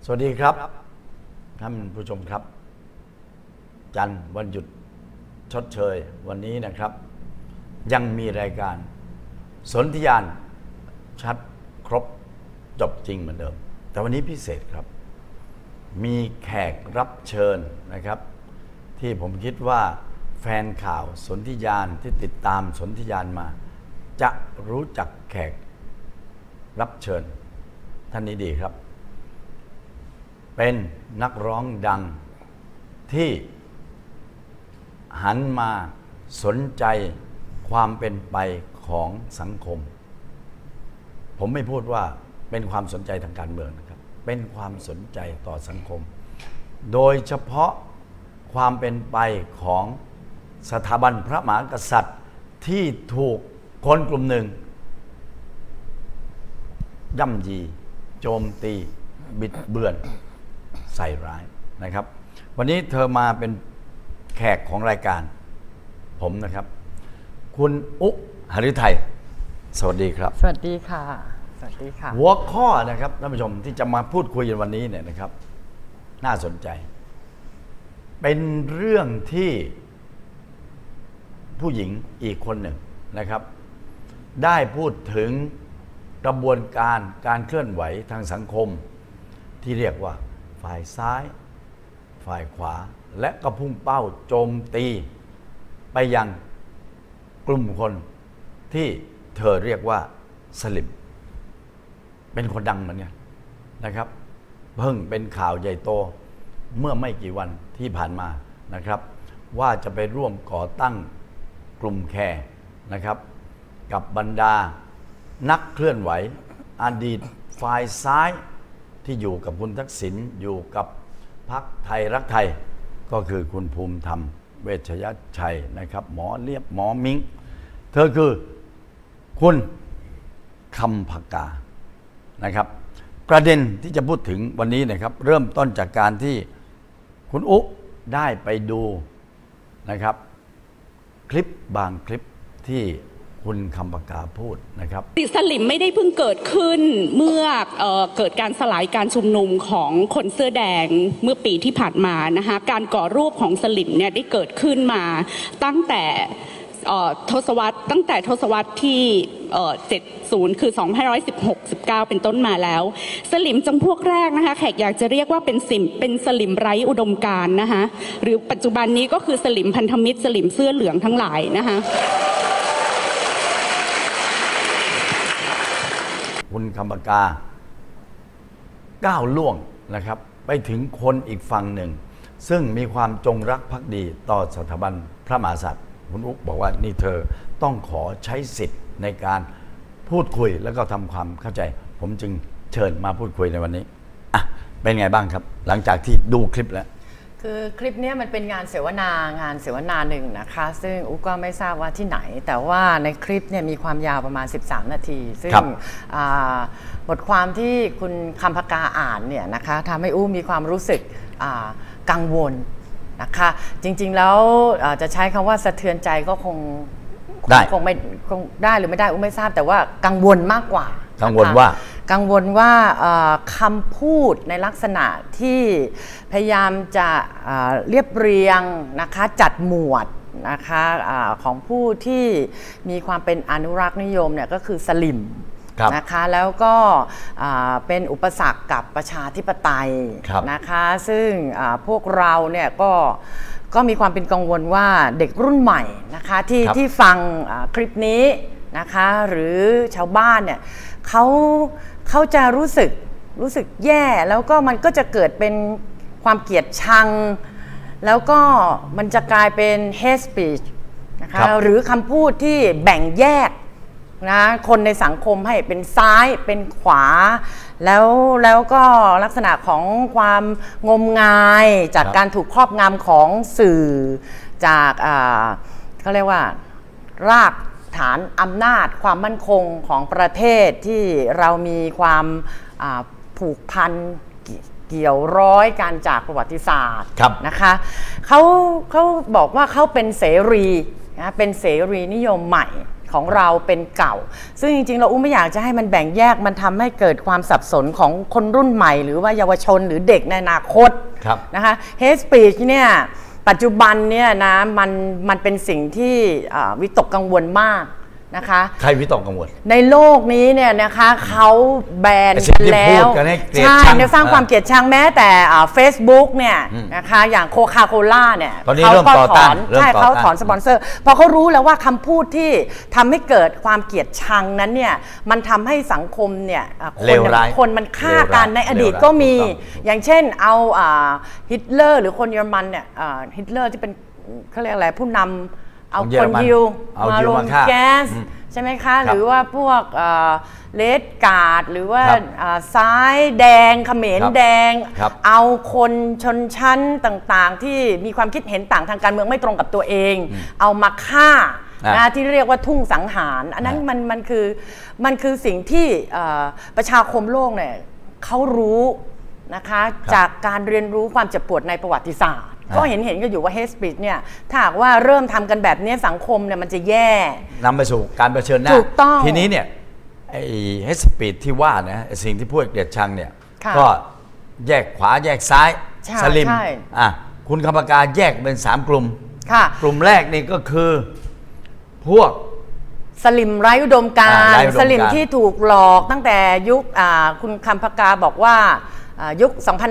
สวัสดีครับท่านผู้ชมครับจันทร์วันหยุดชดเชยวันนี้นะครับยังมีรายการสนธิญาณชัดครบจบจริงเหมือนเดิมแต่วันนี้พิเศษครับมีแขกรับเชิญนะครับที่ผมคิดว่าแฟนข่าวสนธิญาณที่ติดตามสนธิญาณมาจะรู้จักแขกรับเชิญท่านนี้ดีครับเป็นนักร้องดังที่หันมาสนใจความเป็นไปของสังคมผมไม่พูดว่าเป็นความสนใจทางการเมืองนะครับเป็นความสนใจต่อสังคมโดยเฉพาะความเป็นไปของสถาบันพระมหากษัตริย์ที่ถูกคนกลุ่มหนึ่งย่ำยีโจมตีบิดเบือนใส่ร้ายนะครับวันนี้เธอมาเป็นแขกของรายการผมนะครับคุณอุ๊หฤทัยสวัสดีครับสวัสดีค่ะสวัสดีค่ะหัวข้อนะครับท่านผู้ชมที่จะมาพูดคุยกันวันนี้เนี่ยนะครับน่าสนใจเป็นเรื่องที่ผู้หญิงอีกคนหนึ่งนะครับได้พูดถึงกระบวนการเคลื่อนไหวทางสังคมที่เรียกว่าฝ่ายซ้ายฝ่ายขวาและก็พุ่งเป้าโจมตีไปยังกลุ่มคนที่เธอเรียกว่าสลิมเป็นคนดังเหมือนกันนะครับเพิ่งเป็นข่าวใหญ่โตเมื่อไม่กี่วันที่ผ่านมานะครับว่าจะไปร่วมก่อตั้งกลุ่มแคร์นะครับกับบรรดานักเคลื่อนไหวอดีตฝ่ายซ้ายที่อยู่กับคุณทักษิณอยู่กับพรรคไทยรักไทยก็คือคุณภูมิธรรมเวชยชัยนะครับหมอเลียบหมอมิ้งเธอคือคุณคำภกานะครับประเด็นที่จะพูดถึงวันนี้นะครับเริ่มต้นจากการที่คุณอุ๊ได้ไปดูนะครับคลิปบางคลิปที่คุณคำภกาพูดนะครับสลิมไม่ได้เพิ่งเกิดขึ้นเมื่อเกิดการสลายการชุมนุมของคนเสื้อแดงเมื่อปีที่ผ่านมานะคะการก่อรูปของสลิมเนี่ยได้เกิดขึ้นมาตั้งแต่ทศวรรษที่70คือ2516-19เป็นต้นมาแล้วสลิมจำพวกแรกนะคะแขกอยากจะเรียกว่าเป็นสลิมไร้อุดมการณ์นะคะหรือปัจจุบันนี้ก็คือสลิมพันธมิตรสลิมเสื้อเหลืองทั้งหลายนะคะคุณคำภกาก้าวล่วงนะครับไปถึงคนอีกฝั่งหนึ่งซึ่งมีความจงรักภักดีต่อสถาบันพระมหากษัตริย์คุณอุ๊บอกว่านี่เธอต้องขอใช้สิทธิ์ในการพูดคุยแล้วก็ทำความเข้าใจผมจึงเชิญมาพูดคุยในวันนี้อ่ะเป็นไงบ้างครับหลังจากที่ดูคลิปแล้วคือคลิปนี้มันเป็นงานเสวนาหนึ่งนะคะซึ่งอุ๊ก็ไม่ทราบว่าที่ไหนแต่ว่าในคลิปเนี่ยมีความยาวประมาณ13นาทีซึ่งบทความที่คุณคำภกาอ่านเนี่ยนะคะทำให้อุ๊มีความรู้สึกกังวลนะคะจริงๆแล้วจะใช้คำว่าสะเทือนใจก็คงได้หรือไม่ได้อุ๊ไม่ทราบแต่ว่ากังวลมากกว่ากังวลว่าคำพูดในลักษณะที่พยายามจะเรียบเรียงนะคะจัดหมวดนะคะของผู้ที่มีความเป็นอนุรักษ์นิยมเนี่ยก็คือสลิมนะคะแล้วก็เป็นอุปสรรคกับประชาธิปไตยนะคะซึ่งพวกเราเนี่ยก็มีความเป็นกังวลว่าเด็กรุ่นใหม่นะคะที่ฟังคลิปนี้นะคะหรือชาวบ้านเนี่ยเขาจะรู้สึกแย่แล้วก็มันก็จะเกิดเป็นความเกลียดชังแล้วก็มันจะกลายเป็น hate speech นะคะหรือคำพูดที่แบ่งแยกนะคนในสังคมให้เป็นซ้ายเป็นขวาแล้วก็ลักษณะของความงมงายจากการถูกครอบงำของสื่อจากเขาเรียกว่ารากฐานอำนาจความมั่นคงของประเทศที่เรามีความผูกพันเกี่ยวร้อยกันจากประวัติศาสตร์นะคะเขาบอกว่าเขาเป็นเสรีนะเป็นเสรีนิยมใหม่ขของเราเป็นเก่าซึ่งจริงๆเราไม่อยากจะให้มันแบ่งแยกมันทำให้เกิดความสับสนของคนรุ่นใหม่หรือว่าเยาวชนหรือเด็กในอนาคตนะคะ hate speech เนี่ยปัจจุบันเนี่ยนะมันเป็นสิ่งที่วิตกกังวลมากนะคะใครวิตกกังวลในโลกนี้เนี่ยนะคะเขาแบนกันแล้วใช่จะสร้างความเกลียดชังแม้แต่Facebook เนี่ยนะคะอย่างโคคาโคล่าเนี่ยเขาก็ถอนใช่เขาถอนสปอนเซอร์พอเขารู้แล้วว่าคำพูดที่ทำให้เกิดความเกลียดชังนั้นเนี่ยมันทำให้สังคมเนี่ยคนมันฆ่ากันในอดีตก็มีอย่างเช่นเอาฮิตเลอร์หรือคนเยอรมันเนี่ยฮิตเลอร์ที่เป็นเขาเรียกอะไรผู้นำเอาคนยิวมาลงแก๊สใช่ไหมคะหรือว่าพวกเลดการ์ดหรือว่าซ้ายแดงเขมรแดงเอาคนชนชั้นต่างๆที่มีความคิดเห็นต่างทางการเมืองไม่ตรงกับตัวเองเอามาฆ่าที่เรียกว่าทุ่งสังหารอันนั้นมันคือสิ่งที่ประชาคมโลกเนี่ยเขารู้นะคะจากการเรียนรู้ความเจ็บปวดในประวัติศาสตร์ก็เห็นกันอยู่ว่า hate speech เนี่ยถ้าหากว่าเริ่มทำกันแบบนี้สังคมเนี่ยมันจะแย่นำไปสู่การเผชิญหน้าถูกต้องทีนี้เนี่ยไอ้ hate speech ที่ว่านะสิ่งที่พูดเกลียดชังเนี่ยก็แยกขวาแยกซ้ายสลิมคุณคำปากาแยกเป็น3กลุ่มกลุ่มแรกนี่ก็คือพวกสลิมไร้อุดมการณ์สลิมที่ถูกหลอกตั้งแต่ยุคคุณคำปากาบอกว่ายุค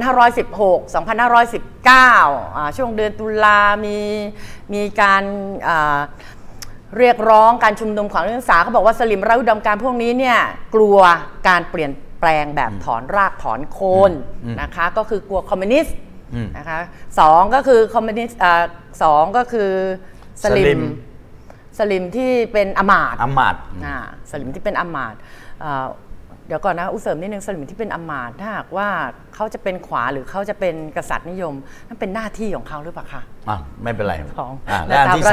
2516 2519 ช่วงเดือนตุลามีการเรียกร้องการชุมนุมของนักศึกษาเขาบอกว่าสลิมไร้อุดมการณ์พวกนี้เนี่ยกลัวการเปลี่ยนแปลงแบบถอนรากถอนโคนนะคะก็คือกลัวคอมมิวนิสต์นะคะ2ก็คือคอมมิวนิสต์2ก็คือสลิมที่เป็นอมาตย์สลิมที่เป็นอมาตย์เดี๋ยวก่อนนะเสริมนิดนึงสลิมที่เป็นอมาตย์ถ้าหากว่าเขาจะเป็นขวาหรือเขาจะเป็นกษัตริย์นิยมนั่นเป็นหน้าที่ของเขาหรือเปล่าคะไม่เป็นไรหน้าที่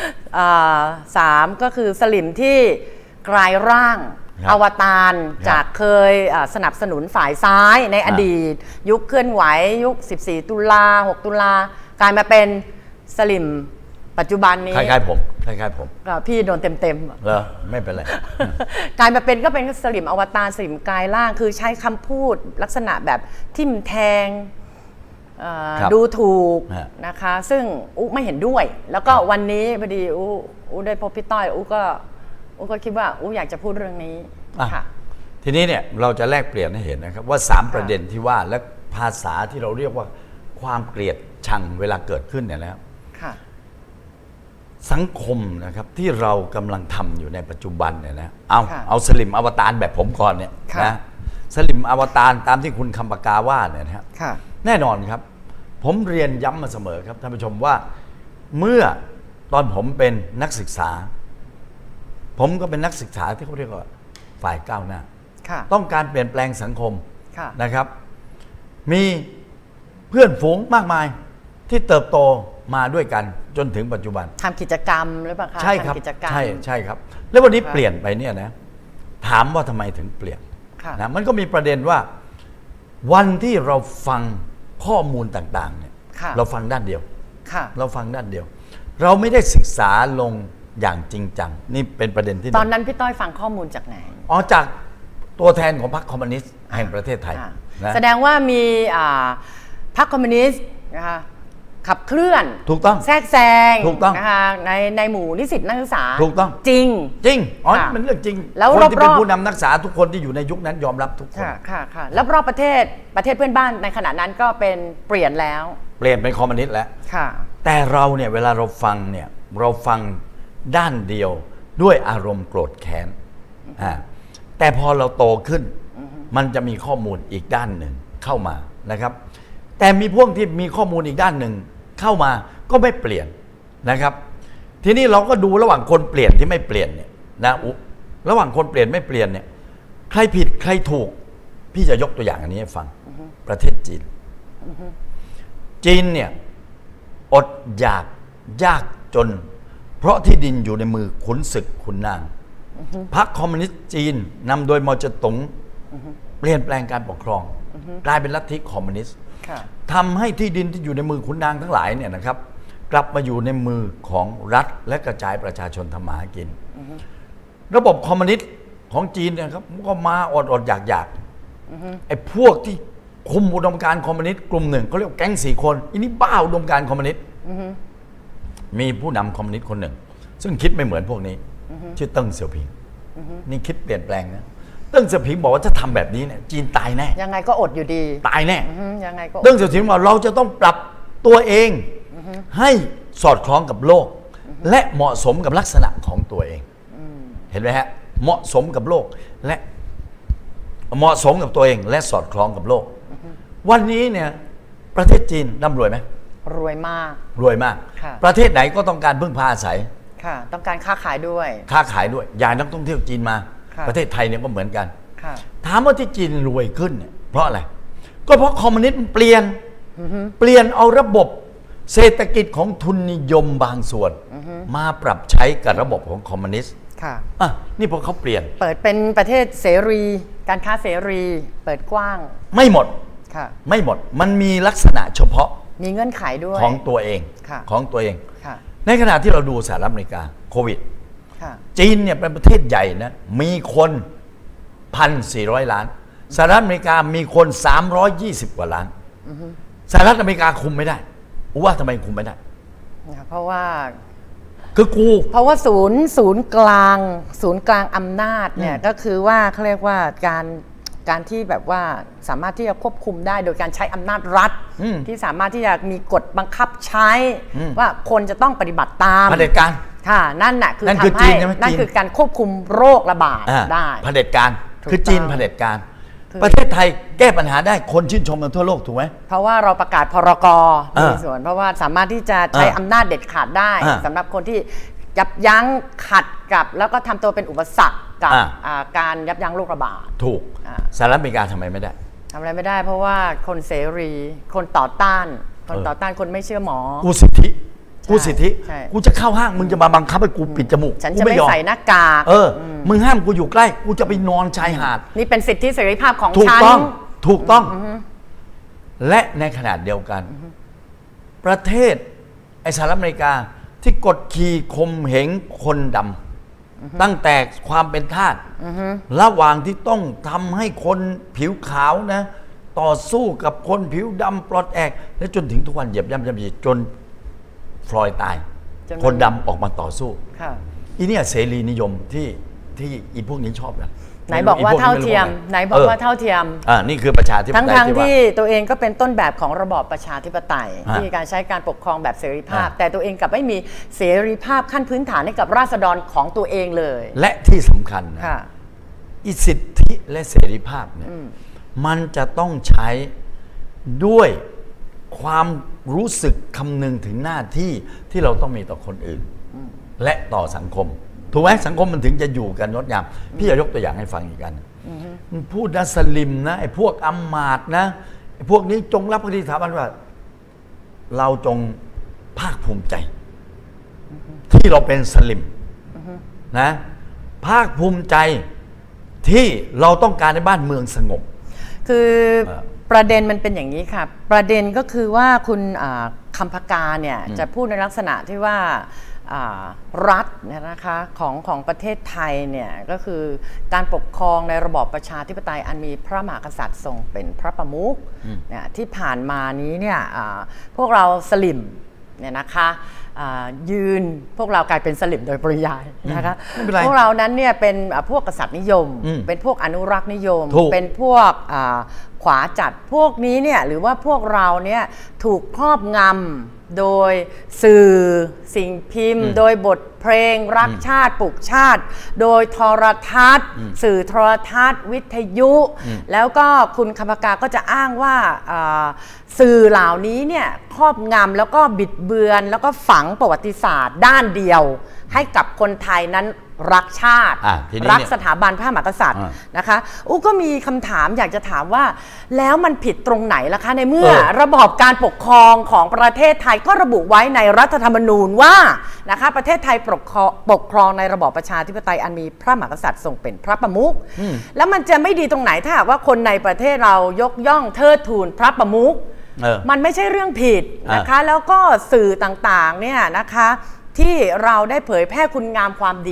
3ก็คือสลิมที่กลายร่างอวตารจากเคยสนับสนุนฝ่ายซ้ายในอดีตยุคเคลื่อนไหวยุค14ตุลา6ตุลากลายมาเป็นสลิมปัจจุบันนี้คล้ายๆผมพี่โดนเต็มเหรอไม่เป็นไรกลายมาเป็นก็เป็นสลิมอวตารสลิมกายร่างคือใช้คำพูดลักษณะแบบทิ่มแทงดูถูกนะคะซึ่งอุ๊ไม่เห็นด้วยแล้วก็วันนี้พอดีอุ๊ได้พบพี่ต้อยอุ๊ก็คิดว่าอุ๊อยากจะพูดเรื่องนี้ค่ะทีนี้เนี่ยเราจะแลกเปลี่ยนให้เห็นนะครับว่า3ประเด็นที่ว่าและภาษาที่เราเรียกว่าความเกลียดชังเวลาเกิดขึ้นเนี่ยแล้วสังคมนะครับที่เรากำลังทำอยู่ในปัจจุบันเนี่ยนะเอาสลิมอวตารแบบผมก่อนเนี่ยนะสลิมอวตารตามที่คุณคำปากาว่าเนี่ยนะแน่นอนครับผมเรียนย้ำมาเสมอครับท่านผู้ชมว่าเมื่อตอนผมเป็นนักศึกษาผมก็เป็นนักศึกษาที่เขาเรียกว่าฝ่ายก้าวหน้าต้องการเปลี่ยนแปลงสังคมนะครับมีเพื่อนฝูงมากมายที่เติบโตมาด้วยกันจนถึงปัจจุบันทำกิจกรรมหรือเปล่าคะใช่ครับใช่ครับแล้ววันนี้เปลี่ยนไปเนี่ยนะถามว่าทำไมถึงเปลี่ยนนะมันก็มีประเด็นว่าวันที่เราฟังข้อมูลต่างๆเนี่ยเราฟังด้านเดียวเราฟังด้านเดียวเราไม่ได้ศึกษาลงอย่างจริงจังนี่เป็นประเด็นที่ตอนนั้นพี่ต้อยฟังข้อมูลจากไหนจากตัวแทนของพรรคคอมมิวนิสต์แห่งประเทศไทยแสดงว่ามีพรรคคอมมิวนิสต์นะคะขับเคลื่อนถูกต้องแทรกแซงถูกต้องนะคะในหมู่นิสิตนักศึกษาถูกต้องจริงมันเรื่องจริงแล้วคนที่เป็นผู้นำนักศึกษาทุกคนที่อยู่ในยุคนั้นยอมรับทุกคนค่ะแล้วรอบประเทศเพื่อนบ้านในขณะนั้นก็เป็นเปลี่ยนแล้วเปลี่ยนเป็นคอมมิวนิสต์แล้วแต่เราเนี่ยเวลาเราฟังเนี่ยเราฟังด้านเดียวด้วยอารมณ์โกรธแค้นแต่พอเราโตขึ้นมันจะมีข้อมูลอีกด้านหนึ่งเข้ามานะครับแต่มีพวกที่มีข้อมูลอีกด้านหนึ่งเข้ามาก็ไม่เปลี่ยนนะครับทีนี้เราก็ดูระหว่างคนเปลี่ยนที่ไม่เปลี่ยนเนี่ยนะระหว่างคนเปลี่ยนไม่เปลี่ยนเนี่ยใครผิดใครถูกพี่จะยกตัวอย่างอันนี้ให้ฟังประเทศจีนจีนเนี่ยอดอยากยากจนเพราะที่ดินอยู่ในมือขุนศึกขุนนางพรรคคอมมิวนิสต์จีนนำโดยมอเจตงเปลี่ยนแปลงการปกครองกลายเป็นลัทธิคอมมิวนิสต์ทำให้ที่ดินที่อยู่ในมือขุนนางทั้งหลายเนี่ยนะครับกลับมาอยู่ในมือของรัฐและกระจายประชาชนทำมาหากินระบบคอมมิวนิสต์ของจีนเนี่ยครับก็มาอดอยากไอ้พวกที่คุมอุดมการณ์คอมมิวนิสต์กลุ่มหนึ่งเขาเรียกแก๊ง4 คนอันนี้บ้าอุดมการณ์คอมมิวนิสต์มีผู้นำคอมมิวนิสต์คนหนึ่งซึ่งคิดไม่เหมือนพวกนี้ชื่อเติ้งเสี่ยวผิงนี่คิดเปลี่ยนแปลงนะเติ้งเสี่ยวผิงบอกว่าถ้าทำแบบนี้เนี่ยจีนตายแน่ยังไงก็อดอยู่ดีตายแน่ยังไงก็เติ้งเสี่ยวผิงบอกเราจะต้องปรับตัวเองให้สอดคล้องกับโลกและเหมาะสมกับลักษณะของตัวเองเห็นไหมฮะเหมาะสมกับโลกและเหมาะสมกับตัวเองและสอดคล้องกับโลกวันนี้เนี่ยประเทศจีนร่ำรวยไหมรวยมากรวยมากประเทศไหนก็ต้องการพึ่งพาอาศัยค่ะต้องการค้าขายด้วยย้ายนักท่องเที่ยวจีนมาประเทศไทยเนี่ยก็เหมือนกันถามว่าที่จีนรวยขึ้นเนี่ยเพราะอะไรก็เพราะคอมมิวนิสต์มันเปลี่ยนเอาระบบเศรษฐกิจของทุนนิยมบางส่วนมาปรับใช้กับระบบของคอมมิวนิสต์นี่พอเขาเปลี่ยนเปิดเป็นประเทศเสรีการค้าเสรีเปิดกว้างไม่หมดมันมีลักษณะเฉพาะมีเงื่อนไขด้วยของตัวเองในขณะที่เราดูสหรัฐอเมริกาโควิดจีนเนี่ยเป็นประเทศใหญ่นะมีคน 1,400 ล้านสหรัฐอเมริกามีคน320 กว่าล้านสหรัฐอเมริกาคุมไม่ได้ว่าทำไมคุมไม่ได้เพราะว่าเพราะว่าศูนย์กลางอำนาจเนี่ยก็คือว่าเขาเรียกว่าการที่แบบว่าสามารถที่จะควบคุมได้โดยการใช้อำนาจรัฐที่สามารถที่จะมีกฎบังคับใช้ว่าคนจะต้องปฏิบัติตามเผด็จการค่ะนั่นน่ะคือทำให้นั่นคือการควบคุมโรคระบาดได้เผด็จการคือจีนเผด็จการประเทศไทยแก้ปัญหาได้คนชื่นชมกันทั่วโลกถูกไหมเพราะว่าเราประกาศพรก.มีส่วนเพราะว่าสามารถที่จะใช้อำนาจเด็ดขาดได้สำหรับคนที่ยับยั้งขัดกับแล้วก็ทำตัวเป็นอุปสรรคกับการยับยั้งโรคระบาดถูกสหรัฐอเมริกาทำไมไม่ได้ทำอะไรไม่ได้เพราะว่าคนเสรีคนต่อต้านคนไม่เชื่อหมอกูสิทธิกูจะเข้าห้างมึงจะมาบังคับให้กูปิดจมูกฉันจะไม่ใส่หน้ากากมึงห้ามกูอยู่ใกล้กูจะไปนอนชายหาดนี่เป็นสิทธิเสรีภาพของฉันถูกต้องและในขนาดเดียวกันประเทศสหรัฐอเมริกาที่กดขี่ข่มเหงคนดำตั้งแต่ความเป็นทาสระหว่างที่ต้องทำให้คนผิวขาวนะต่อสู้กับคนผิวดำปลดแอกและจนถึงทุกวันเหยียบย่ำจนฟลอยด์ตายคนดำออกมาต่อสู้อีเนี่ยเสรีนิยมที่อีพวกนี้ชอบกันไหนบอกว่าเท่าเทียมนี่คือประชาธิปไตยทั้งที่ตัวเองก็เป็นต้นแบบของระบอบประชาธิปไตยที่การใช้การปกครองแบบเสรีภาพแต่ตัวเองกลับไม่มีเสรีภาพขั้นพื้นฐานให้กับราษฎรของตัวเองเลยและที่สำคัญนะอิสิทธิและเสรีภาพเนี่ยมันจะต้องใช้ด้วยความรู้สึกคำนึงถึงหน้าที่ที่เราต้องมีต่อคนอื่นและต่อสังคมถูกไหมสังคมมันถึงจะอยู่กันงดงามพี่จะยกตัวอย่างให้ฟังอีกกันมันพูดนะสลิมนะไอ้พวกอำมาตย์นะไอ้พวกนี้จงรับคติสถาบันว่าเราจงภาคภูมิใจที่เราเป็นสลิมนะภาคภูมิใจที่เราต้องการในบ้านเมืองสงบคือประเด็นมันเป็นอย่างนี้ค่ะประเด็นก็คือว่าคุณคำพกาเนี่ยจะพูดในลักษณะที่ว่ารัฐนะคะของประเทศไทยเนี่ยก็คือการปกครองในระบอบประชาธิปไตยอันมีพระมหากษัตริย์ทรงเป็นพระประมุขเนี่ยที่ผ่านมานี้เนี่ยพวกเราสลิมเนี่ยนะคะยืนพวกเรากลายเป็นสลิมโดยปริยายนะคะพวกเรานั้นเนี่ยเป็นพวกกษัตริย์นิยมเป็นพวกอนุรักษ์นิยมเป็นพวกขวาจัดพวกนี้เนี่ยหรือว่าพวกเราเนี่ยถูกครอบงำโดยสื่อสิ่งพิมพ์โดยบทเพลงรักชาติปลุกชาติโดยโทรทัศน์สื่อโทรทัศน์วิทยุแล้วก็คุณคำพกาก็จะอ้างว่าสื่อเหล่านี้เนี่ยครอบงำแล้วก็บิดเบือนแล้วก็ฝังประวัติศาสตร์ด้านเดียวให้กับคนไทยนั้นรักชาติรักสถาบันพระมหากษัตริย์นะคะก็มีคำถามอยากจะถามว่าแล้วมันผิดตรงไหนล่ะคะในเมื่อระบอบการปกครองของประเทศไทยก็ระบุไว้ในรัฐธรรมนูญว่านะคะประเทศไทยปกครองในระบอบประชาธิปไตยอันมีพระมหากษัตริย์ทรงเป็นพระประมุขแล้วมันจะไม่ดีตรงไหนถ้าหากว่าคนในประเทศเรายกย่องเทิดทูนพระประมุขมันไม่ใช่เรื่องผิดนะคะแล้วก็สื่อต่างๆเนี่ยนะคะที่เราได้เผยแพร่คุณงามความดี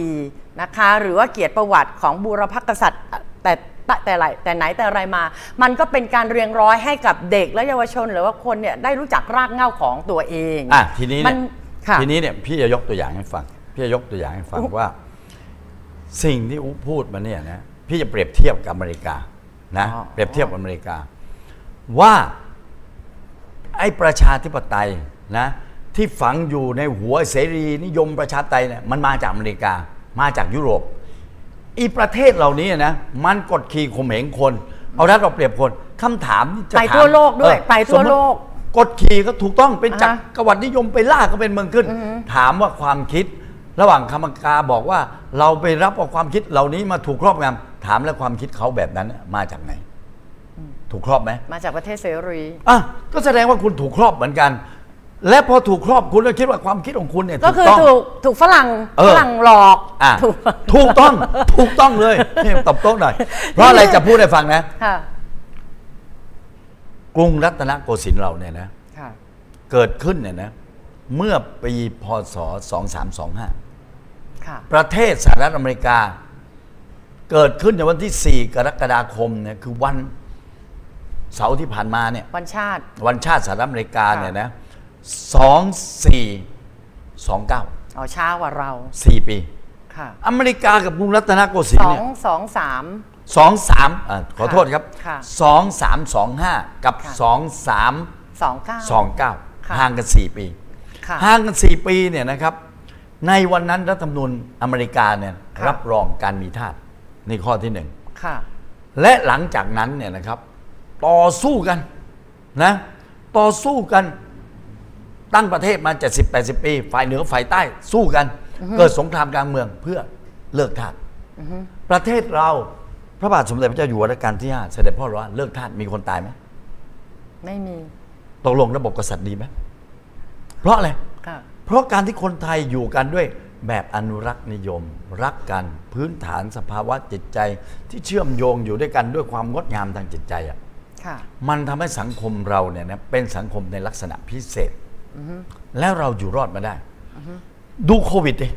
นะคะหรือว่าเกียรติประวัติของบูรพกษัตริย์แต่ไหนแต่ไรมามันก็เป็นการเรียงร้อยให้กับเด็กและเยาวชนหรือว่าคนเนี่ยได้รู้จักรากเหง้าของตัวเองทีนี้เนี่ยพี่จะยกตัวอย่างให้ฟังว่าสิ่งที่อุ๊พูดมาเนี่ยนะพี่จะเปรียบเทียบกับอเมริกานะเปรียบเทียบกับอเมริกาว่าไอ้ประชาธิปไตยนะที่ฝังอยู่ในหัวเสรีนิยมประชาธิปไตยเนี่ยมันมาจากอเมริกามาจากยุโรปอีประเทศเหล่านี้นะมันกดขี่ข่มเหงคนเอารัดเราเปรียบคนคำถามที่จะถามไปทั่วโลกด้วยไปทั่วโลกกดขี่ก็ถูกต้องเป็นจักรวรรดินิยมไปล่าก็เป็นเมืองขึ้นถามว่าความคิดระหว่างคำกาบอกว่าเราไปรับเอาความคิดเหล่านี้มาถูกครอบงำถามแล้วความคิดเขาแบบนั้นมาจากไหนถูกครอบไหมมาจากประเทศเสรีก็แสดงว่าคุณถูกครอบเหมือนกันและพอถูกครอบคุณก็คิดว่าความคิดของคุณเนี่ยก็คือถูกฝรั่งหลอกถูกต้องเลยนี่ตบโต๊ะหน่อยเพราะอะไรจะพูดให้ฟังนะกรุงรัตนโกสินทร์เราเนี่ยนะเกิดขึ้นเนี่ยนะเมื่อปีพ.ศ. 2325ประเทศสหรัฐอเมริกาเกิดขึ้นในวันที่4 กรกฎาคมเนี่ยคือวันเสาร์ที่ผ่านมาเนี่ยวันชาติสหรัฐอเมริกาเนี่ยนะ2429 ช้ากว่าเรา 4 ปีอเมริกากับกรุงรัตนโกสินทร์เนี่ย23ขอโทษครับ2325กับ2329ห่างกัน4 ปีห่างกัน4 ปีเนี่ยนะครับในวันนั้นรัฐธรรมนูญอเมริกาเนี่ยรับรองการมีทาสในข้อที่1และหลังจากนั้นเนี่ยนะครับต่อสู้กันนะต่อสู้กันตั้งประเทศมา70-80 ปีฝ่ายเหนือฝ่ายใต้สู้กันเกิดสงครามกลางเมืองเพื่อเลิกทาสประเทศเราพระบาทสมเด็จพระเจ้าอยู่หัวรัชกาลที่ 5เสด็จพ่อว่าเลิกทาสมีคนตายไหมไม่มีตกลงระบบกษัตริย์ดีไหมเพราะอะไรเพราะการที่คนไทยอยู่กันด้วยแบบอนุรักษ์นิยมรักกันพื้นฐานสภาวะจิตใจที่เชื่อมโยงอยู่ด้วยกันด้วยความงดงามทางจิตใจมันทำให้สังคมเราเนี่ยนะเป็นสังคมในลักษณะพิเศษแล้วเราอยู่รอดมาได้ดูโควิดดิ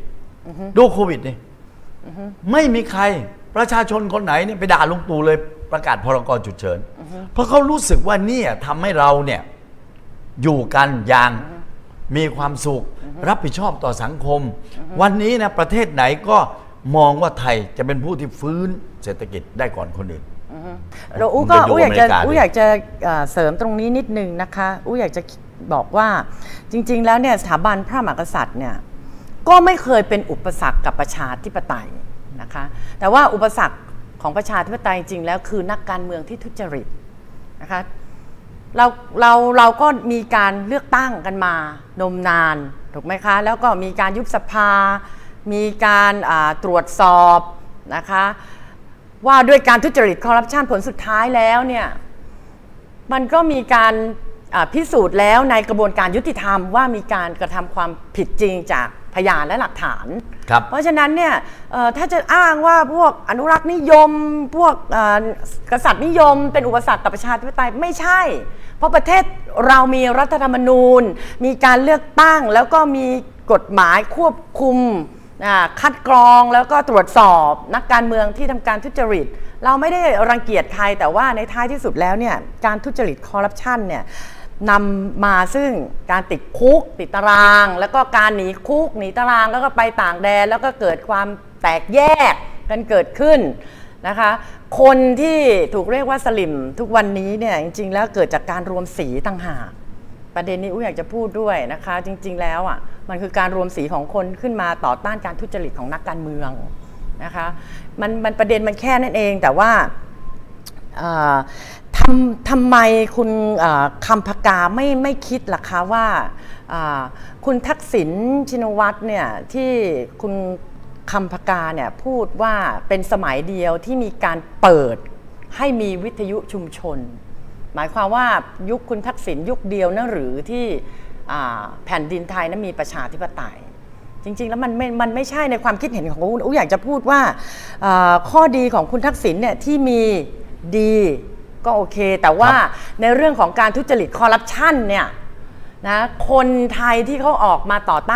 ไม่มีใครประชาชนคนไหนเนี่ยไปด่าลุงตู่เลยประกาศพรก.ฉุกเฉินเพราะเขารู้สึกว่าเนี่ยทำให้เราเนี่ยอยู่กันอย่างมีความสุขรับผิดชอบต่อสังคมวันนี้นะประเทศไหนก็มองว่าไทยจะเป็นผู้ที่ฟื้นเศรษฐกิจได้ก่อนคนอื่นเราอยากจะเสริมตรงนี้นิดนึงนะคะอยากจะบอกว่าจริงๆแล้วเนี่ยสถาบันพระมหากษัตริย์เนี่ยก็ไม่เคยเป็นอุปสรรคกับประชาธิปไตยนะคะแต่ว่าอุปสรรคของประชาธิปไตยจริงแล้วคือนักการเมืองที่ทุจริตนะคะเราก็มีการเลือกตั้งกันมานมนานถูกไหมคะแล้วก็มีการยุบสภามีการตรวจสอบนะคะว่าด้วยการทุจริตคอร์รัปชันผลสุดท้ายแล้วเนี่ยมันก็มีการพิสูจน์แล้วในกระบวนการยุติธรรมว่ามีการกระทำความผิดจริงจากพยานและหลักฐานเพราะฉะนั้นเนี่ยถ้าจะอ้างว่าพวกอนุรักษ์นิยมพวกกษัตริย์นิยมเป็นอุปสรรคกับประชาธิปไตยไม่ใช่เพราะประเทศเรามีรัฐธรรมนูญมีการเลือกตั้งแล้วก็มีกฎหมายควบคุมคัดกรองแล้วก็ตรวจสอบนักการเมืองที่ทำการทุจริตเราไม่ได้รังเกียจใครแต่ว่าในท้ายที่สุดแล้วเนี่ยการทุจริตคอร์รัปชันเนี่ยนำมาซึ่งการติดคุกติดตารางแล้วก็การหนีคุกหนีตารางแล้วก็ไปต่างแดนแล้วก็เกิดความแตกแยกกันเกิดขึ้นนะคะคนที่ถูกเรียกว่าสลิมทุกวันนี้เนี่ยจริงๆแล้วเกิดจากการรวมสีต่างหากประเด็นนี้อยากจะพูดด้วยนะคะจริงๆแล้วมันคือการรวมสีของคนขึ้นมาต่อต้านการทุจริตของนักการเมืองนะคะมันประเด็นมันแค่นั้นเองแต่ว่าทำไมคุณคำพกาไม่คิดล่ะคะว่าคุณทักษิณชินวัตรเนี่ยที่คุณคำพกาเนี่ยพูดว่าเป็นสมัยเดียวที่มีการเปิดให้มีวิทยุชุมชนหมายความว่ายุคคุณทักษิณยุคเดียวนะหรือที่แผ่นดินไทยนั้นมีประชาธิปไตยจริงๆแล้วมันไม่ใช่ในความคิดเห็นของอุ๊อยากจะพูดว่าข้อดีของคุณทักษิณเนี่ยที่มีดีก็โอเคแต่ว่าในเรื่องของการทุจริตคอร์รัปชันเนี่ยนะคนไทยที่เขาออกมาต่อต้าน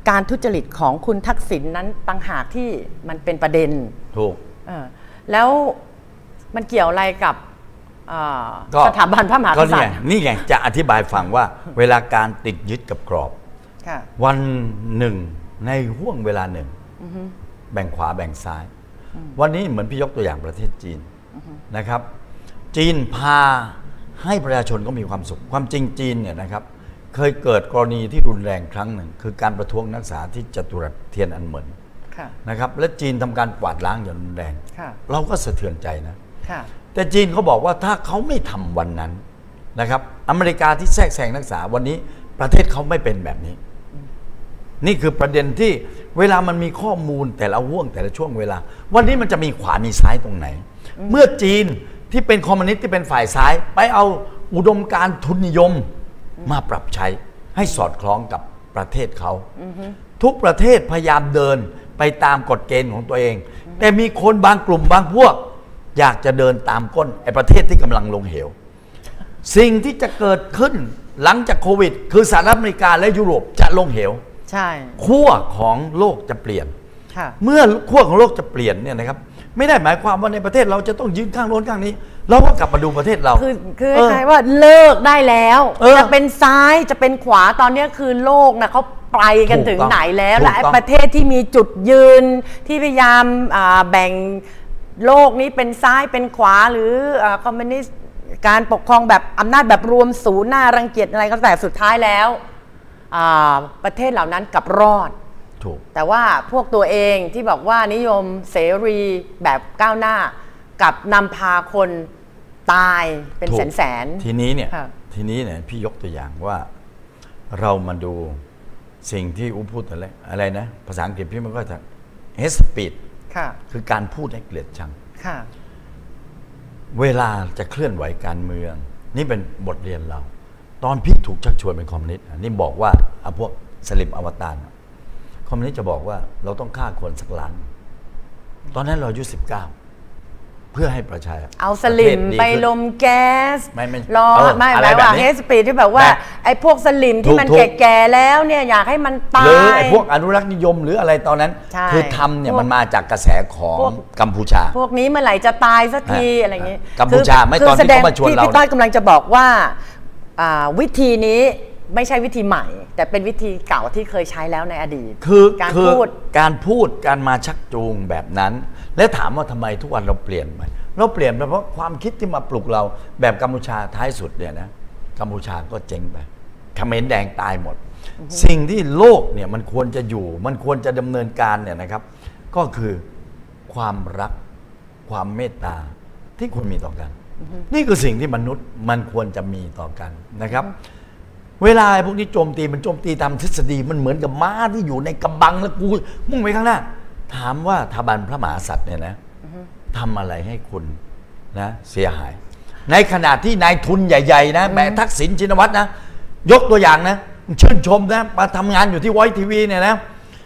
การทุจริตของคุณทักษิณนั้นต่างหากที่มันเป็นประเด็นถูกแล้วมันเกี่ยวอะไรกับสถาบันพระมหากษัตริย์นี่ไงจะอธิบายฟังว่าเวลาการติดยึดกับกรอบวันหนึ่งในห่วงเวลาหนึ่งแบ่งขวาแบ่งซ้ายวันนี้เหมือนพี่ยกตัวอย่างประเทศจีนนะครับจีนพาให้ประชาชนก็มีความสุขความจริงจีนเนี่ยนะครับเคยเกิดกรณีที่รุนแรงครั้งหนึ่งคือการประท้วงนักศึกษาที่จตุรัสเทียนอันเหมินนะครับและจีนทำการกวาดล้างอย่างรุนแรงเราก็สะเทือนใจนะแต่จีนเขาบอกว่าถ้าเขาไม่ทำวันนั้นนะครับอเมริกาที่แทรกแซงนักศึกษาวันนี้ประเทศเขาไม่เป็นแบบนี้นี่คือประเด็นที่เวลามันมีข้อมูลแต่ละห่วงแต่ละช่วงเวลาวันนี้มันจะมีขวามีซ้ายตรงไหนเมื่อจีนที่เป็นคอมมิวนิสต์ที่เป็นฝ่ายซ้ายไปเอาอุดมการณ์ทุนนิยมมาปรับใช้ให้สอดคล้องกับประเทศเขาทุกประเทศพยายามเดินไปตามกฎเกณฑ์ของตัวเองแต่มีคนบางกลุ่มบางพวกอยากจะเดินตามก้นไอ้ประเทศที่กำลังลงเหวสิ่งที่จะเกิดขึ้นหลังจากโควิดคือสหรัฐอเมริกาและยุโรปจะลงเหวใช่ขั้วของโลกจะเปลี่ยนเมื่อขั้วของโลกจะเปลี่ยนเนี่ยนะครับไม่ได้หมายความว่าในประเทศเราจะต้องยืนข้างโน้นข้างนี้เราก็กลับมาดูประเทศเราคือคล้ายว่าเลิกได้แล้วจะเป็นซ้ายจะเป็นขวาตอนนี้คือโลกนะเขาไปกันถึงไหนแล้วและประเทศที่มีจุดยืนที่พยายามแบ่งโลกนี้เป็นซ้ายเป็นขวาหรือคอมมิวนิสต์การปกครองแบบอำนาจแบบรวมศูนย์หน้ารังเกียจอะไรก็แต่สุดท้ายแล้วประเทศเหล่านั้นกลับรอดถูกแต่ว่าพวกตัวเองที่บอกว่านิยมเสรีแบบก้าวหน้ากับนำพาคนตายเป็นแสนทีนี้เนี่ยพี่ยกตัวอย่างว่าเรามาดูสิ่งที่อูพูดอะไรนะภาษาอังกฤษพี่มันก็จะ hate speech คือการพูดให้เกลียดชังเวลาจะเคลื่อนไหวการเมืองนี่เป็นบทเรียนเราตอนพี่ถูกชักชวนเป็นคอมมิวนิสต์นี่บอกว่าพวกสลิมอวตารคอมมิวนิสต์จะบอกว่าเราต้องฆ่าคนสักล้านตอนนั้นเราอายุ19เพื่อให้ประชาเอาสลิมไปลมแก๊สรอไม่หมายว่าเฮสปีดที่แบบว่าไอ้พวกสลิมที่มันแก่ๆแล้วเนี่ยอยากให้มันตายหรือไอ้พวกอนุรักษ์นิยมหรืออะไรตอนนั้นคือทำเนี่ยมันมาจากกระแสของกัมพูชาพวกนี้เมื่อไหร่จะตายสักทีอะไรอย่างนี้กัมพูชาไม่ตอนที่เขามาชวนเราพี่ต้อยกำลังจะบอกว่าวิธีนี้ไม่ใช่วิธีใหม่แต่เป็นวิธีเก่าที่เคยใช้แล้วในอดีตคือการพูดการมาชักจูงแบบนั้นและถามว่าทำไมทุกวันเราเปลี่ยนไหมเราเปลี่ยนไปเพราะความคิดที่มาปลุกเราแบบกัมพูชาท้ายสุดเนี่ยนะกัมพูชาก็เจ๊งไปเขมรแดงตายหมดสิ่งที่โลกเนี่ยมันควรจะอยู่มันควรจะดำเนินการเนี่ยนะครับก็คือความรักความเมตตาที่ควรมีต่อกันนี่คือสิ่งที่มนุษย์มันควรจะมีต่อกันนะครับเวลาพวกนี้โจมตีมันโจมตีตามทฤษฎีมันเหมือนกับม้าที่อยู่ในกระบังแล้วกูมุ่งไปข้างหน้าถามว่าสถาบันพระมหากษัตริย์เนี่ยนะทำอะไรให้คุณนะเสียหายในขณะที่นายทุนใหญ่ๆนะแม่ทักษิณชินวัตรนะยกตัวอย่างนะชื่นชมนะมาทำงานอยู่ที่ Voice TV เนี่ยนะ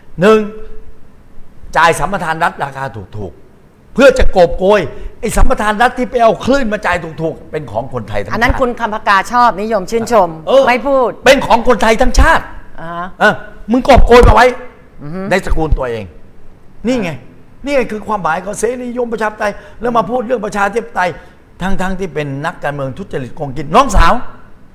1จ่ายสัมปทานรัฐราคาถูกๆเพื่อจะกอบโกยไอ้สัมปทานรัฐที่ไปเอาคลื่นมาจ่ายถูกๆเป็นของคนไทยทั้งชาติอันนั้นคุณคำพกาชอบนิยมชื่นชมไม่พูดเป็นของคนไทยทั้งชาติมึงกอบโกยมาไว้ในสกุลตัวเองนี่ไงคือความหมายของเสรีนิยมประชาธิปไตยแล้วมาพูดเรื่องประชาธิปไตยทั้งที่เป็นนักการเมืองทุจริตโกงกินน้องสาว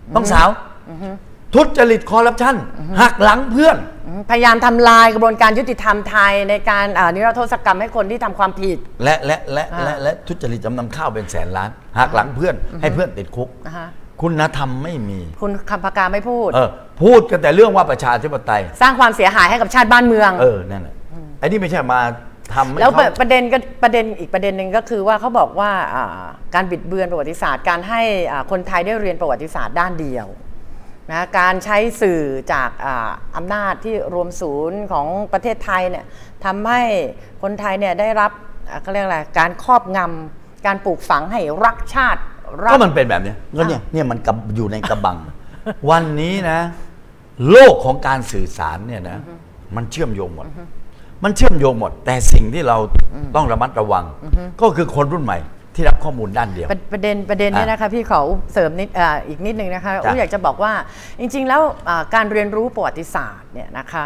ทุจริตคอร์รัปชันหักหลังเพื่อนพยายามทำลายกระบวนการยุติธรรมไทยในการนิรโทษกรรมให้คนที่ทำความผิดและทุจริตจำนำข้าวเป็นแสนล้านหักหลังเพื่อนให้เพื่อนติดคุกคุณธรรมไม่มีคุณคำพกาไม่พูดพูดกันแต่เรื่องว่าประชาธิปไตยสร้างความเสียหายให้กับชาติบ้านเมืองนั่นแหละไอ้นี่ไม่ใช่มาแล้วประเด็นอีกประเด็นหนึ่งก็คือว่าเขาบอกว่าการบิดเบือนประวัติศาสตร์การให้คนไทยได้เรียนประวัติศาสตร์ด้านเดียวนะการใช้สื่อจากอำนาจที่รวมศูนย์ของประเทศไทยเนี่ยทำให้คนไทยเนี่ยได้รับเขาเรียกอะไรการครอบงำการปลูกฝังให้รักชาติก็มันเป็นแบบนี้ก็เนี่ยมันอยู่ในกระบัง วันนี้นะโลกของการสื่อสารเนี่ยนะมันเชื่อมโยงหมดแต่สิ่งที่เราต้องระมัดระวังก็คือคนรุ่นใหม่ที่รับข้อมูลด้านเดียวประเด็นนี้นะคะพี่ขอเสริมอีกนิดนึงนะคะอยากจะบอกว่าจริงๆแล้วการเรียนรู้ประวัติศาสตร์เนี่ยนะคะ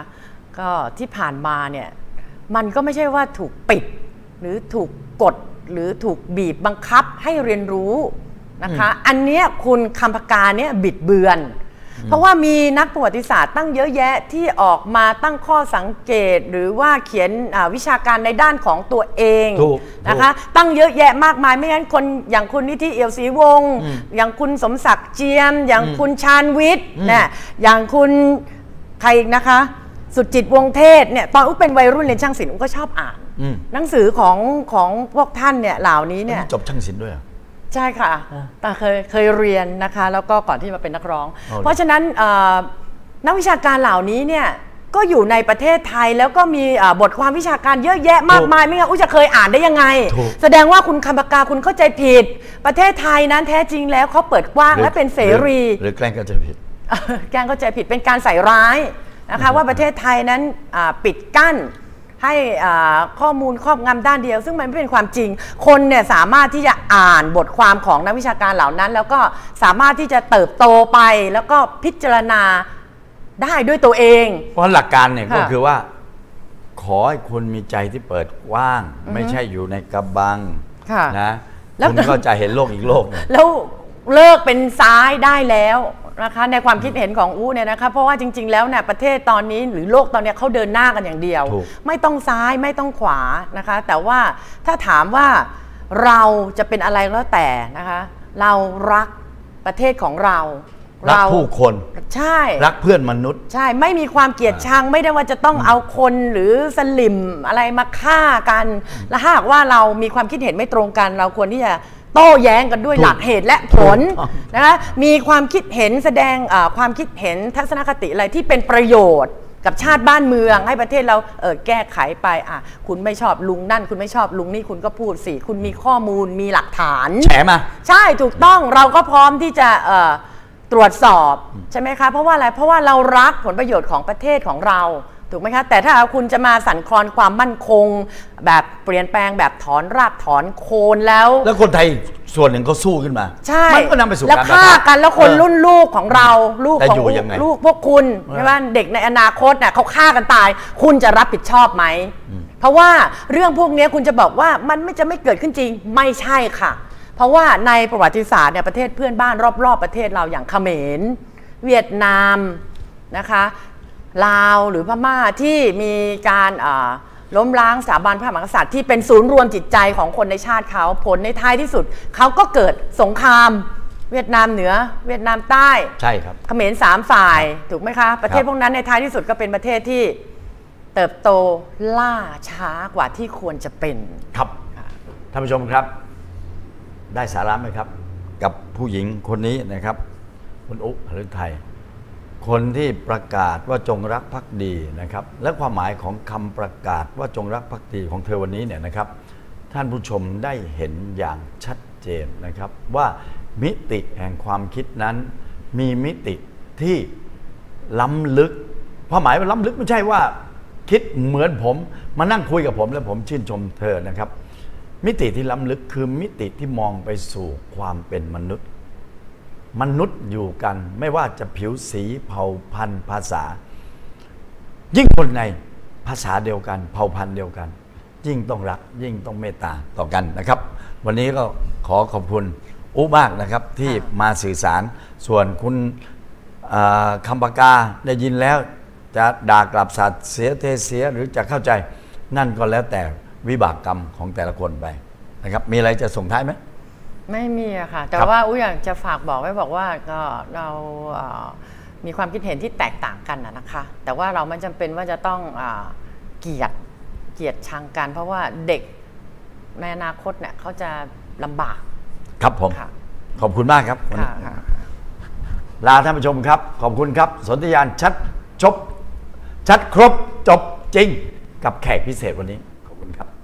ก็ที่ผ่านมาเนี่ยมันก็ไม่ใช่ว่าถูกปิดหรือถูกกดหรือถูกบีบบังคับให้เรียนรู้นะคะอันเนี้ยคุณคำพกาเนี่ยบิดเบือนเพราะว่ามีนักประวัติศาสตร์ตั้งเยอะแยะที่ออกมาตั้งข้อสังเกตหรือว่าเขียนวิชาการในด้านของตัวเองนะคะตั้งเยอะแยะมากมายไม่งั้นคนอย่างคุณนิธิเอี่ยวศรีวงศ์อย่างคุณสมศักดิ์เจียมอย่างคุณชาญวิทย์เนี่ยอย่างคุณใครอีกนะคะสุจิตวงศ์เทศเนี่ยตอนอุ๊เป็นวัยรุ่นเรียนช่างศิลป์ก็ชอบอ่านหนังสือของพวกท่านเนี่ยเหล่านี้เนี่ยจบช่างศิลป์ด้วยใช่ค่ะแต่เคยเรียนนะคะแล้วก็ก่อนที่มาเป็นนักร้องเพราะฉะนั้นนักวิชาการเหล่านี้เนี่ยก็อยู่ในประเทศไทยแล้วก็มีบทความวิชาการเยอะแยะมากมายไม่งั้นอุ๊จะเคยอ่านได้ยังไงแสดงว่าคุณคำปากาคุณเข้าใจผิดประเทศไทยนั้นแท้จริงแล้วเขาเปิดกว้างและเป็นเสรีหรือแกล้งเข้าใจผิดแกล้งเข้าใจผิดเป็นการใส่ร้ายนะคะว่าประเทศไทยนั้นปิดกั้นให้ข้อมูลครอบงำด้านเดียวซึ่งมันไม่เป็นความจริงคนเนี่ยสามารถที่จะอ่านบทความของนักวิชาการเหล่านั้นแล้วก็สามารถที่จะเติบโตไปแล้วก็พิจารณาได้ด้วยตัวเองเพราะหลักการเนี่ยก็คือว่าขอให้คุณมีใจที่เปิดกว้างไม่ใช่อยู่ในกระบังนะคุณก็จะเห็นโลกอีกโลกแล้วเลิกเป็นซ้ายได้แล้วนะคะในความคิดเห็นของอู้เนี่ยนะคะเพราะว่าจริงๆแล้วเนี่ยประเทศตอนนี้หรือโลกตอนนี้เขาเดินหน้ากันอย่างเดียวไม่ต้องซ้ายไม่ต้องขวานะคะแต่ว่าถ้าถามว่าเราจะเป็นอะไรแล้วแต่นะคะเรารักประเทศของเรารักผู้คนใช่รักเพื่อนมนุษย์ใช่ไม่มีความเกลียดชังไม่ได้ว่าจะต้องเอาคนหรือสลิมอะไรมาฆ่ากันและหากว่าเรามีความคิดเห็นไม่ตรงกันเราควรที่จะโต้แย้งกันด้วยหลักเหตุและผลนะคะมีความคิดเห็นแสดงความคิดเห็นทัศนคติอะไรที่เป็นประโยชน์กับชาติบ้านเมืองให้ประเทศเราแก้ไขไปคุณไม่ชอบลุงนั่นคุณไม่ชอบลุงนี่คุณก็พูดสิคุณมีข้อมูลมีหลักฐานแฉมาใช่ถูกต้องเราก็พร้อมที่จะตรวจสอบใช่ไหมคะเพราะว่าอะไรเพราะว่าเรารักผลประโยชน์ของประเทศของเราถูกไหมคะแต่ถ้าคุณจะมาสั่นคลอนความมั่นคงแบบเปลี่ยนแปลงแบบถอนรากถอนโคนแล้วคนไทยส่วนหนึ่งก็สู้ขึ้นมาใช่มันก็นำไปสู่การฆ่ากันแล้วคนรุ่นลูกของเราลูกของลูกพวกคุณใช่ไหมเด็กในอนาคตเนี่ยเขาฆ่ากันตายคุณจะรับผิดชอบไหมเพราะว่าเรื่องพวกนี้คุณจะบอกว่ามันจะไม่เกิดขึ้นจริงไม่ใช่ค่ะเพราะว่าในประวัติศาสตร์เนี่ยประเทศเพื่อนบ้านรอบๆประเทศเราอย่างเขมรเวียดนามนะคะลาวหรือพม่าที่มีการล้มล้างสถาบันพระมหากษัตริย์ที่เป็นศูนย์รวมจิตใจของคนในชาติเขาผลในท้ายที่สุดเขาก็เกิดสงครามเวียดนามเหนือเวียดนามใต้ใช่ครับเขมร3ฝ่ายถูกไหมคะประเทศพวกนั้นในท้ายที่สุดก็เป็นประเทศที่เติบโตล่าช้ากว่าที่ควรจะเป็นครับท่านผู้ชมครับได้สาระไหมครับกับผู้หญิงคนนี้นะครับคุณอุ๊หฤทัยคนที่ประกาศว่าจงรักภักดีนะครับและความหมายของคำประกาศว่าจงรักภักดีของเธอวันนี้เนี่ยนะครับท่านผู้ชมได้เห็นอย่างชัดเจนนะครับว่ามิติแห่งความคิดนั้นมีมิติที่ล้ำลึกความหมายว่าล้ำลึกไม่ใช่ว่าคิดเหมือนผมมานั่งคุยกับผมแล้วผมชื่นชมเธอนะครับมิติที่ล้ำลึกคือมิติที่มองไปสู่ความเป็นมนุษย์อยู่กันไม่ว่าจะผิวสีเผ่าพันธุ์ภาษายิ่งคนในภาษาเดียวกันเผ่าพันธุ์เดียวกันยิ่งต้องรักยิ่งต้องเมตตาต่อกันนะครับวันนี้ก็ขอขอบคุณอุ๊มากนะครับที่มาสื่อสารส่วนคุณคำปากาได้ยินแล้วจะด่ากลับสัตว์เสียเทเสียหรือจะเข้าใจนั่นก็แล้วแต่วิบากกรรมของแต่ละคนไปนะครับมีอะไรจะส่งท้ายไหมไม่มีอะค่ะแต่ว่าอุ๊อยากจะฝากบอกไว้บอกว่าก็เรามีความคิดเห็นที่แตกต่างกันนะคะแต่ว่าเราไม่จำเป็นว่าจะต้องเกลียดชังกันเพราะว่าเด็กในอนาคตเนี่ยเขาจะลำบากครับผมขอบคุณมากครับลาท่านผู้ชมครับขอบคุณครับสนธิยานชัดครบจบจริงกับแขกพิเศษวันนี้ขอบคุณครับ